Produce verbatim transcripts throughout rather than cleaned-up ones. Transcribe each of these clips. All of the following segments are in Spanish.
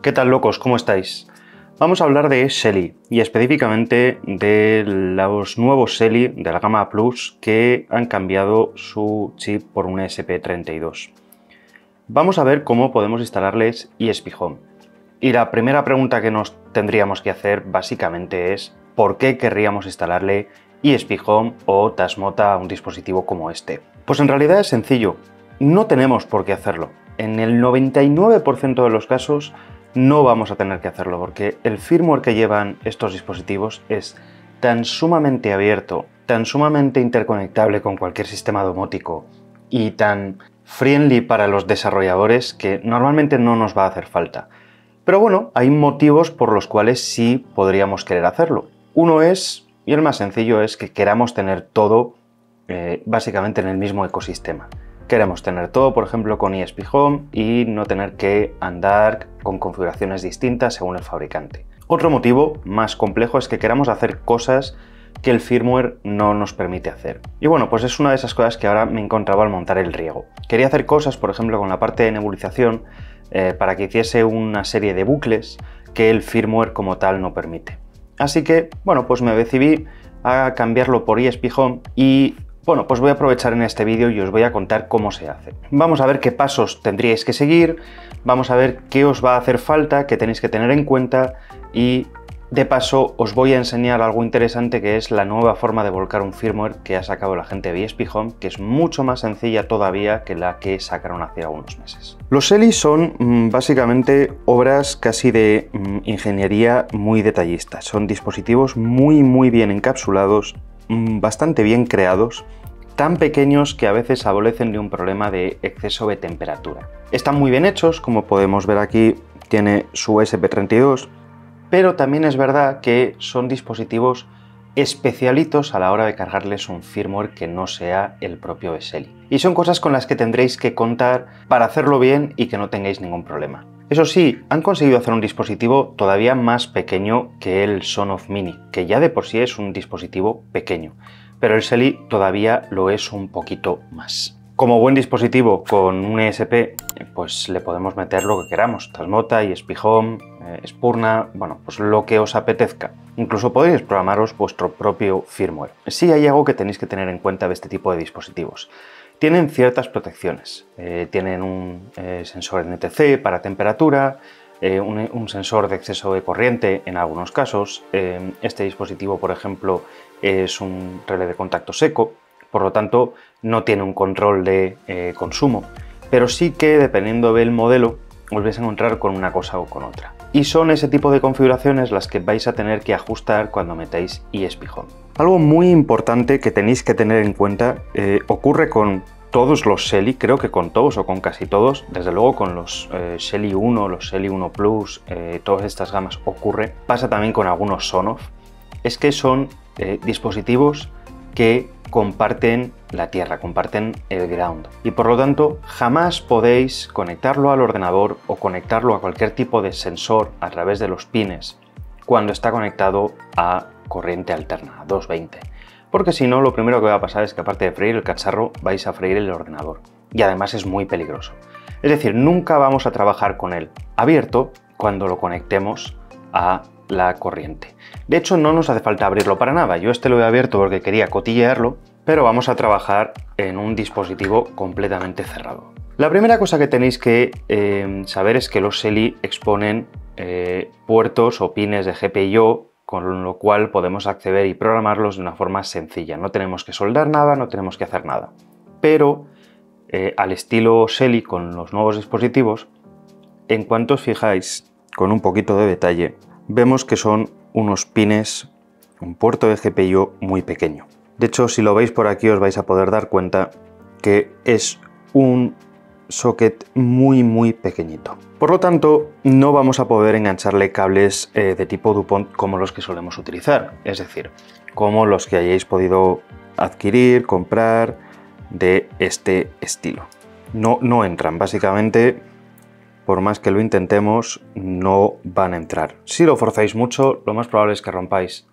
¿Qué tal, locos? ¿Cómo estáis? Vamos a hablar de Shelly y específicamente de los nuevos Shelly de la gama Plus que han cambiado su chip por un E S P treinta y dos. Vamos a ver cómo podemos instalarles E S P Home. Y la primera pregunta que nos tendríamos que hacer básicamente es ¿por qué querríamos instalarle E S P Home o Tasmota a un dispositivo como este? Pues en realidad es sencillo, no tenemos por qué hacerlo. En el noventa y nueve por ciento de los casos no vamos a tener que hacerlo porque el firmware que llevan estos dispositivos es tan sumamente abierto, tan sumamente interconectable con cualquier sistema domótico y tan friendly para los desarrolladores que normalmente no nos va a hacer falta. Pero bueno, hay motivos por los cuales sí podríamos querer hacerlo. Uno es, y el más sencillo, es que queramos tener todo eh, básicamente en el mismo ecosistema. Queremos tener todo, por ejemplo, con E S P Home y no tener que andar con configuraciones distintas según el fabricante. Otro motivo más complejo es que queramos hacer cosas que el firmware no nos permite hacer. Y bueno, pues es una de esas cosas que ahora me encontraba al montar el riego. Quería hacer cosas, por ejemplo, con la parte de nebulización eh, para que hiciese una serie de bucles que el firmware como tal no permite. Así que, bueno, pues me decidí a cambiarlo por E S P Home y bueno, pues voy a aprovechar en este vídeo y os voy a contar cómo se hace. Vamos a ver qué pasos tendríais que seguir, vamos a ver qué os va a hacer falta, qué tenéis que tener en cuenta y de paso os voy a enseñar algo interesante que es la nueva forma de volcar un firmware que ha sacado la gente de E S P Home, que es mucho más sencilla todavía que la que sacaron hace algunos meses. Los Shelly son mmm, básicamente obras casi de mmm, ingeniería muy detallistas. Son dispositivos muy muy bien encapsulados, bastante bien creados, tan pequeños que a veces adolecen de un problema de exceso de temperatura. Están muy bien hechos, como podemos ver aquí, tiene su E S P treinta y dos, pero también es verdad que son dispositivos especialitos a la hora de cargarles un firmware que no sea el propio de Shelly. Y son cosas con las que tendréis que contar para hacerlo bien y que no tengáis ningún problema. Eso sí, han conseguido hacer un dispositivo todavía más pequeño que el Sonoff Mini, que ya de por sí es un dispositivo pequeño, pero el Shelly todavía lo es un poquito más. Como buen dispositivo con un E S P, pues le podemos meter lo que queramos, Tasmota, E S P Home, eh, Spurna, bueno, pues lo que os apetezca. Incluso podéis programaros vuestro propio firmware. Sí hay algo que tenéis que tener en cuenta de este tipo de dispositivos. Tienen ciertas protecciones, eh, tienen un eh, sensor N T C para temperatura, eh, un, un sensor de exceso de corriente en algunos casos. Eh, este dispositivo, por ejemplo, es un relé de contacto seco, por lo tanto no tiene un control de eh, consumo, pero sí que dependiendo del modelo os vais a encontrar con una cosa o con otra. Y son ese tipo de configuraciones las que vais a tener que ajustar cuando metáis E S P Home. Algo muy importante que tenéis que tener en cuenta, eh, ocurre con todos los Shelly, creo que con todos o con casi todos, desde luego con los eh, Shelly uno, los Shelly uno Plus, eh, todas estas gamas ocurre, pasa también con algunos Sonoff, es que son eh, dispositivos que comparten la tierra, comparten el ground y por lo tanto jamás podéis conectarlo al ordenador o conectarlo a cualquier tipo de sensor a través de los pines cuando está conectado a corriente alterna, a doscientos veinte, porque si no lo primero que va a pasar es que aparte de freír el cacharro vais a freír el ordenador y además es muy peligroso. Es decir, nunca vamos a trabajar con él abierto cuando lo conectemos a la corriente. De hecho, no nos hace falta abrirlo para nada. Yo este lo he abierto porque quería cotillearlo, pero vamos a trabajar en un dispositivo completamente cerrado. La primera cosa que tenéis que eh, saber es que los Shelly exponen eh, puertos o pines de G P I O, con lo cual podemos acceder y programarlos de una forma sencilla. No tenemos que soldar nada, no tenemos que hacer nada. Pero eh, al estilo Shelly con los nuevos dispositivos, en cuanto os fijáis con un poquito de detalle, vemos que son unos pines, un puerto de G P I O muy pequeño. De hecho, si lo veis por aquí os vais a poder dar cuenta que es un socket muy muy pequeñito. Por lo tanto, no vamos a poder engancharle cables eh, de tipo DuPont como los que solemos utilizar, es decir, como los que hayáis podido adquirir, comprar de este estilo. No, no entran, básicamente. Por más que lo intentemos, no van a entrar. Si lo forzáis mucho, lo más probable es que rompáis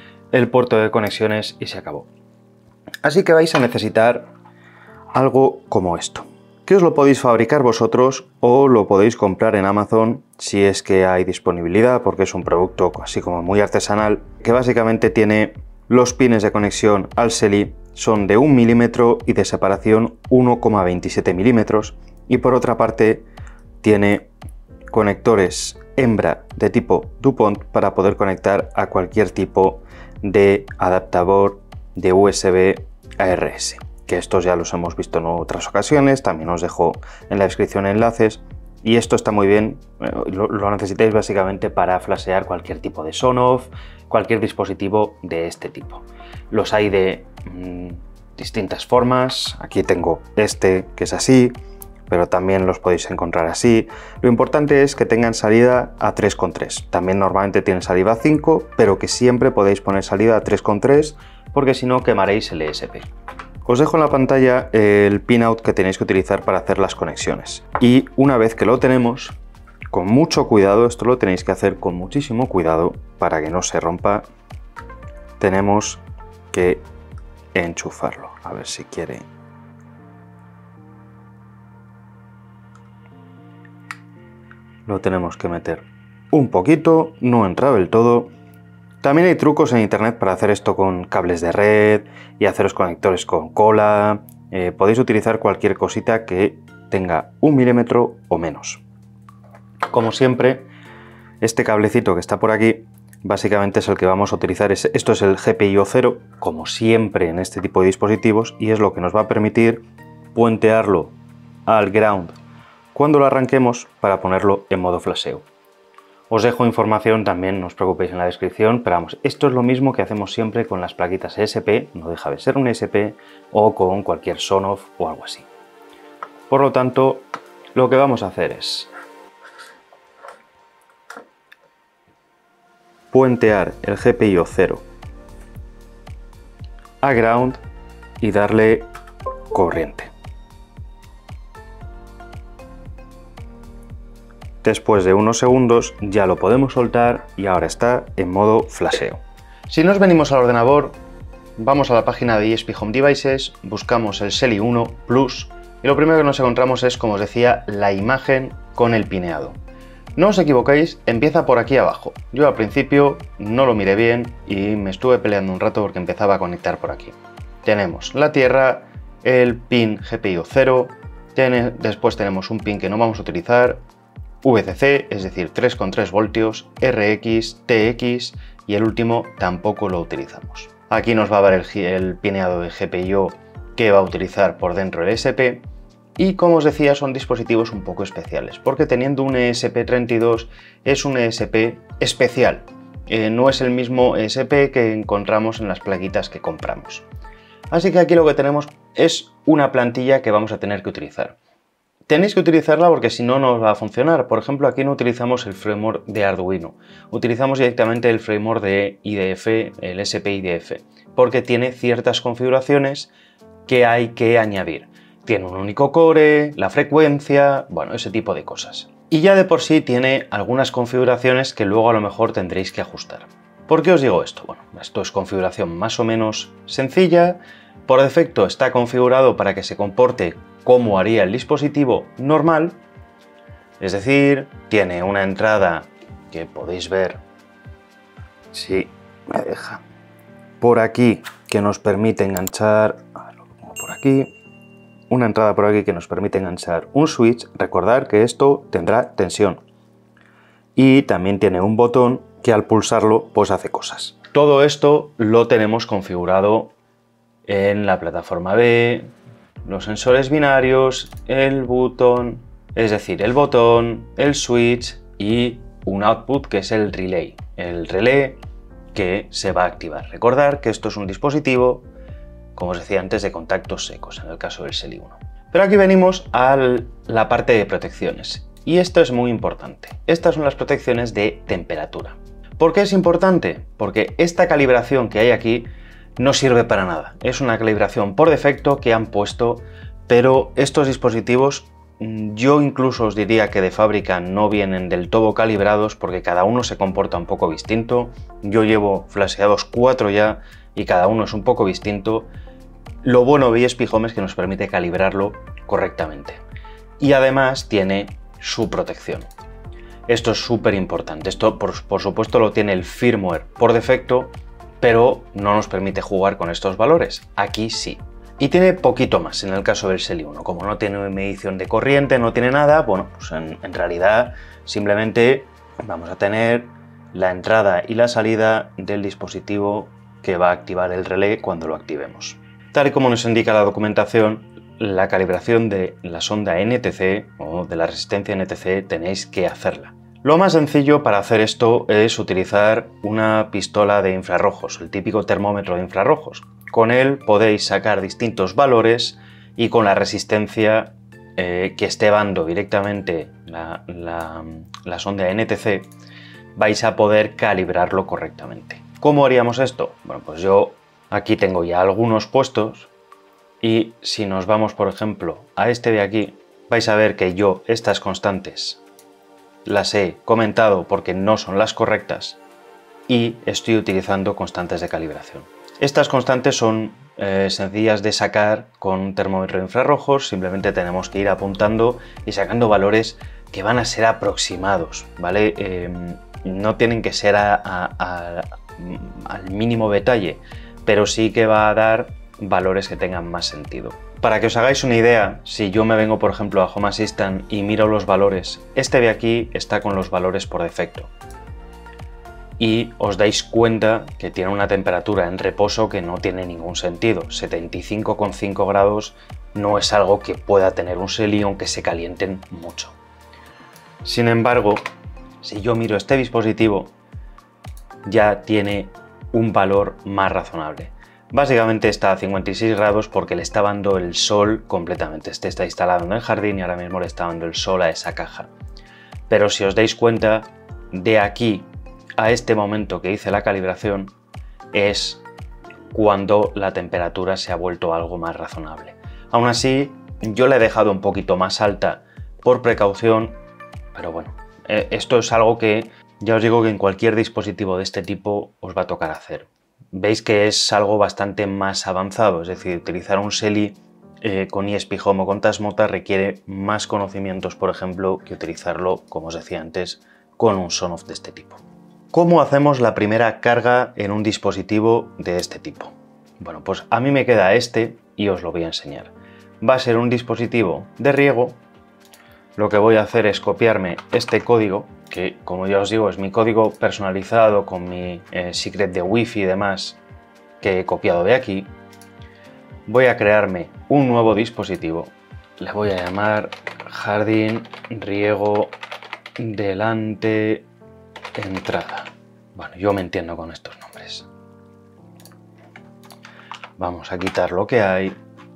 el puerto de conexiones y se acabó. Así que vais a necesitar algo como esto, que os lo podéis fabricar vosotros o lo podéis comprar en Amazon si es que hay disponibilidad, porque es un producto así como muy artesanal, que básicamente tiene los pines de conexión al SELI, son de un milímetro y de separación uno coma veintisiete milímetros, y por otra parte tiene conectores hembra de tipo DuPont para poder conectar a cualquier tipo de adaptador de U S B a R S, que estos ya los hemos visto en otras ocasiones, también os dejo en la descripción enlaces, y esto está muy bien, lo, lo necesitáis básicamente para flashear cualquier tipo de Sonoff, cualquier dispositivo de este tipo. Los hay de mmm, distintas formas, aquí tengo este que es así, pero también los podéis encontrar así. Lo importante es que tengan salida a tres coma tres. También normalmente tienen salida a cinco, pero que siempre podéis poner salida a tres coma tres, porque si no quemaréis el E S P. Os dejo en la pantalla el pinout que tenéis que utilizar para hacer las conexiones. Y una vez que lo tenemos, con mucho cuidado, esto lo tenéis que hacer con muchísimo cuidado para que no se rompa, tenemos que enchufarlo. A ver si quiere. Lo tenemos que meter un poquito, no entra del todo. También hay trucos en internet para hacer esto con cables de red y hacer los conectores con cola. Eh, podéis utilizar cualquier cosita que tenga un milímetro o menos. Como siempre, este cablecito que está por aquí básicamente es el que vamos a utilizar. Esto es el G P I O cero, como siempre en este tipo de dispositivos, y es lo que nos va a permitir puentearlo al ground cuando lo arranquemos para ponerlo en modo flasheo. Os dejo información también, no os preocupéis, en la descripción, pero vamos, esto es lo mismo que hacemos siempre con las plaquitas E S P, no deja de ser un E S P, o con cualquier Sonoff o algo así. Por lo tanto, lo que vamos a hacer es puentear el G P I O cero a ground y darle corriente. Después de unos segundos ya lo podemos soltar y ahora está en modo flasheo. Si nos venimos al ordenador, vamos a la página de E S P Home Devices, buscamos el SELI uno Plus y lo primero que nos encontramos es, como os decía, la imagen con el pineado. No os equivoquéis, empieza por aquí abajo. Yo al principio no lo miré bien y me estuve peleando un rato porque empezaba a conectar por aquí. Tenemos la tierra, el pin G P I O cero, tiene, después tenemos un pin que no vamos a utilizar, V C C, es decir, tres coma tres voltios, R X, T X y el último tampoco lo utilizamos. Aquí nos va a dar el, el pineado de G P I O que va a utilizar por dentro el E S P y, como os decía, son dispositivos un poco especiales porque teniendo un E S P treinta y dos es un E S P especial, eh, no es el mismo E S P que encontramos en las plaquitas que compramos. Así que aquí lo que tenemos es una plantilla que vamos a tener que utilizar. Tenéis que utilizarla porque si no, no os va a funcionar. Por ejemplo, aquí no utilizamos el framework de Arduino. Utilizamos directamente el framework de I D F, el S P I D F, porque tiene ciertas configuraciones que hay que añadir. Tiene un único core, la frecuencia, bueno, ese tipo de cosas. Y ya de por sí tiene algunas configuraciones que luego a lo mejor tendréis que ajustar. ¿Por qué os digo esto? Bueno, esto es configuración más o menos sencilla. Por defecto está configurado para que se comporte como haría el dispositivo normal, es decir, tiene una entrada que podéis ver, si me deja, por aquí, que nos permite enganchar, a ver, lo pongo por aquí, una entrada por aquí que nos permite enganchar un switch. Recordad que esto tendrá tensión y también tiene un botón que al pulsarlo pues hace cosas. Todo esto lo tenemos configurado en la plataforma B, los sensores binarios, el botón, es decir, el botón, el switch y un output que es el relay, el relé que se va a activar. Recordar que esto es un dispositivo, como os decía antes, de contactos secos, en el caso del SELI uno. Pero aquí venimos a la parte de protecciones y esto es muy importante. Estas son las protecciones de temperatura. ¿Por qué es importante? Porque esta calibración que hay aquí no sirve para nada. Es una calibración por defecto que han puesto, pero estos dispositivos yo incluso os diría que de fábrica no vienen del todo calibrados porque cada uno se comporta un poco distinto. Yo llevo flasheados cuatro ya y cada uno es un poco distinto. Lo bueno de E S P Home es que nos permite calibrarlo correctamente. y además tiene su protección. Esto es súper importante. Esto por, por supuesto lo tiene el firmware por defecto, pero no nos permite jugar con estos valores. Aquí sí. Y tiene poquito más en el caso del Shelly uno. Como no tiene medición de corriente, no tiene nada, bueno, pues en, en realidad simplemente vamos a tener la entrada y la salida del dispositivo que va a activar el relé cuando lo activemos. Tal y como nos indica la documentación, la calibración de la sonda N T C o de la resistencia N T C tenéis que hacerla. Lo más sencillo para hacer esto es utilizar una pistola de infrarrojos, el típico termómetro de infrarrojos. Con él podéis sacar distintos valores y con la resistencia eh, que esté dando directamente la, la, la sonda N T C vais a poder calibrarlo correctamente. ¿Cómo haríamos esto? Bueno, pues yo aquí tengo ya algunos puestos y si nos vamos, por ejemplo, a este de aquí, vais a ver que yo estas constantes las he comentado porque no son las correctas y estoy utilizando constantes de calibración. Estas constantes son eh, sencillas de sacar con un termómetro de infrarrojos, simplemente tenemos que ir apuntando y sacando valores que van a ser aproximados, ¿vale? Eh, no tienen que ser a, a, a, al mínimo detalle, pero sí que va a dar valores que tengan más sentido. Para que os hagáis una idea, si yo me vengo por ejemplo a Home Assistant y miro los valores, este de aquí está con los valores por defecto. Y os dais cuenta que tiene una temperatura en reposo que no tiene ningún sentido. setenta y cinco coma cinco grados no es algo que pueda tener un Shelly aunque se calienten mucho. Sin embargo, si yo miro este dispositivo, ya tiene un valor más razonable. Básicamente está a cincuenta y seis grados porque le está dando el sol completamente. Este está instalado en el jardín y ahora mismo le está dando el sol a esa caja. Pero si os dais cuenta, de aquí a este momento que hice la calibración es cuando la temperatura se ha vuelto algo más razonable. Aún así, yo la he dejado un poquito más alta por precaución, pero bueno, esto es algo que ya os digo que en cualquier dispositivo de este tipo os va a tocar hacer. Veis que es algo bastante más avanzado, es decir, utilizar un Shelly eh, con E S P Home o con Tasmota requiere más conocimientos, por ejemplo, que utilizarlo, como os decía antes, con un Sonoff de este tipo. ¿Cómo hacemos la primera carga en un dispositivo de este tipo? Bueno, pues a mí me queda este y os lo voy a enseñar. Va a ser un dispositivo de riego. Lo que voy a hacer es copiarme este código, que como ya os digo es mi código personalizado con mi eh, secret de wifi y demás que he copiado de aquí. Voy a crearme un nuevo dispositivo. Le voy a llamar jardín, riego, delante, entrada. Bueno, yo me entiendo con estos nombres. Vamos a quitar lo que hay.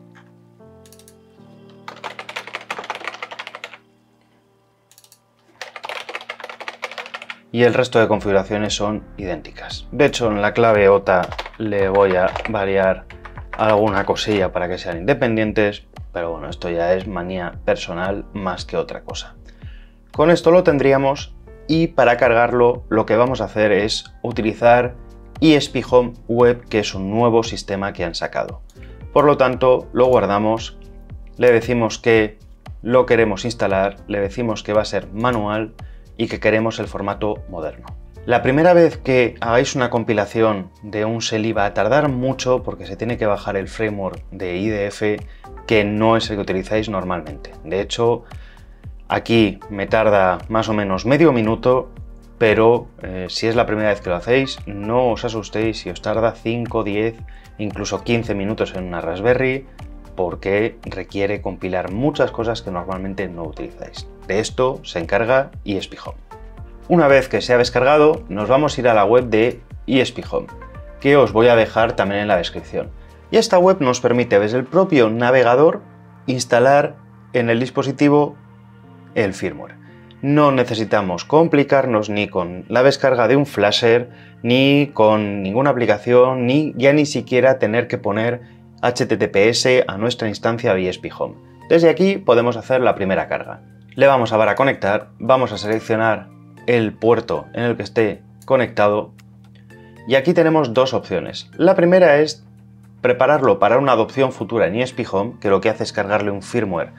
Y el resto de configuraciones son idénticas. De hecho, en la clave O T A le voy a variar alguna cosilla para que sean independientes, pero bueno, esto ya es manía personal más que otra cosa. Con esto lo tendríamos y para cargarlo lo que vamos a hacer es utilizar E S P Home Web, que es un nuevo sistema que han sacado. Por lo tanto, lo guardamos, le decimos que lo queremos instalar, le decimos que va a ser manual y que queremos el formato moderno. La primera vez que hagáis una compilación de un Shelly va a tardar mucho porque se tiene que bajar el framework de I D F, que no es el que utilizáis normalmente. De hecho, aquí me tarda más o menos medio minuto, pero eh, si es la primera vez que lo hacéis, no os asustéis si os tarda cinco, diez, incluso quince minutos en una Raspberry, porque requiere compilar muchas cosas que normalmente no utilizáis. De esto se encarga E S P Home. Una vez que se ha descargado, nos vamos a ir a la web de E S P Home, que os voy a dejar también en la descripción. Y esta web nos permite desde el propio navegador instalar en el dispositivo el firmware. No necesitamos complicarnos ni con la descarga de un flasher, ni con ninguna aplicación, ni ya ni siquiera tener que poner H T T P S a nuestra instancia de E S P Home. Desde aquí podemos hacer la primera carga. Le vamos a dar a conectar, vamos a seleccionar el puerto en el que esté conectado y aquí tenemos dos opciones. La primera es prepararlo para una adopción futura en E S P Home, que lo que hace es cargarle un firmware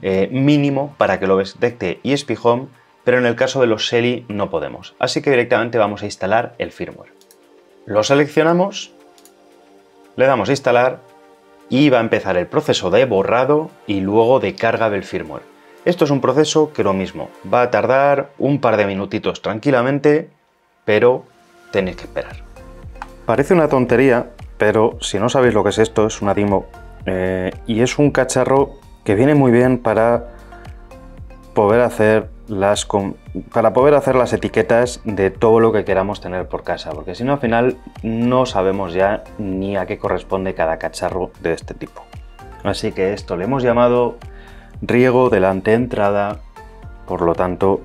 eh, mínimo para que lo detecte E S P Home, pero en el caso de los Shelly no podemos. Así que directamente vamos a instalar el firmware. Lo seleccionamos, le damos a instalar y va a empezar el proceso de borrado y luego de carga del firmware. Esto es un proceso que lo mismo, va a tardar un par de minutitos tranquilamente, pero tenéis que esperar. Parece una tontería, pero si no sabéis lo que es esto, es una Dimo eh, y es un cacharro que viene muy bien para poder hacer las para poder hacer las etiquetas de todo lo que queramos tener por casa, porque si no al final no sabemos ya ni a qué corresponde cada cacharro de este tipo. Así que esto le hemos llamado riego delante entrada, por lo tanto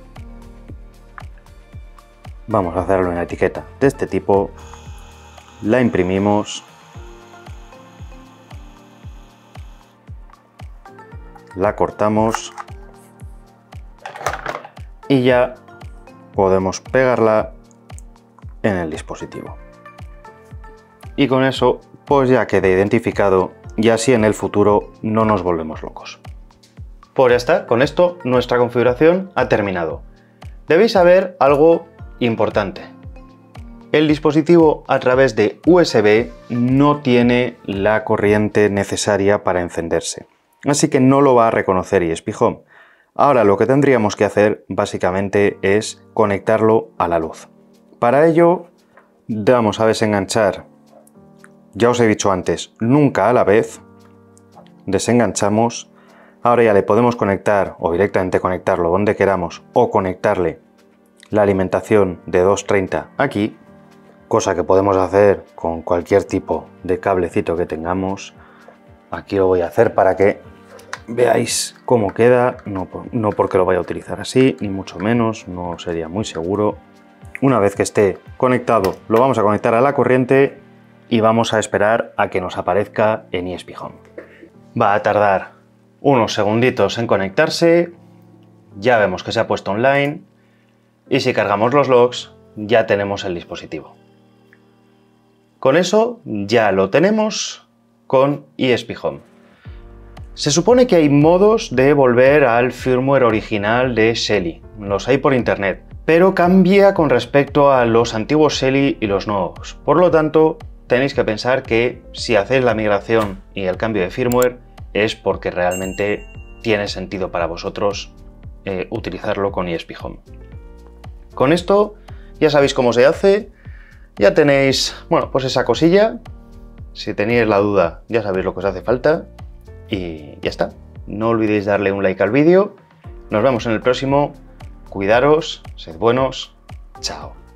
vamos a hacerlo en una etiqueta de este tipo, la imprimimos, la cortamos y ya podemos pegarla en el dispositivo. Y con eso pues ya queda identificado y así en el futuro no nos volvemos locos. Pues ya está, con esto nuestra configuración ha terminado. Debéis saber algo importante. El dispositivo a través de U S B no tiene la corriente necesaria para encenderse, así que no lo va a reconocer E S P Home. Ahora lo que tendríamos que hacer básicamente es conectarlo a la luz. Para ello vamos a desenganchar, ya os he dicho antes, nunca a la vez, desenganchamos. Ahora ya le podemos conectar o directamente conectarlo donde queramos o conectarle la alimentación de doscientos treinta aquí, cosa que podemos hacer con cualquier tipo de cablecito que tengamos. Aquí lo voy a hacer para que veáis cómo queda, no, no porque lo vaya a utilizar así, ni mucho menos, no sería muy seguro. Una vez que esté conectado, lo vamos a conectar a la corriente y vamos a esperar a que nos aparezca en E S P Home. Va a tardar unos segunditos en conectarse, ya vemos que se ha puesto online y si cargamos los logs ya tenemos el dispositivo. Con eso ya lo tenemos con E S P Home. Se supone que hay modos de volver al firmware original de Shelly, los hay por internet, pero cambia con respecto a los antiguos Shelly y los nuevos. Por lo tanto, tenéis que pensar que si hacéis la migración y el cambio de firmware es porque realmente tiene sentido para vosotros eh, utilizarlo con E S P Home. Con esto ya sabéis cómo se hace, ya tenéis, bueno, pues esa cosilla. Si tenéis la duda ya sabéis lo que os hace falta y ya está. No olvidéis darle un like al vídeo. Nos vemos en el próximo. Cuidaros, sed buenos. Chao.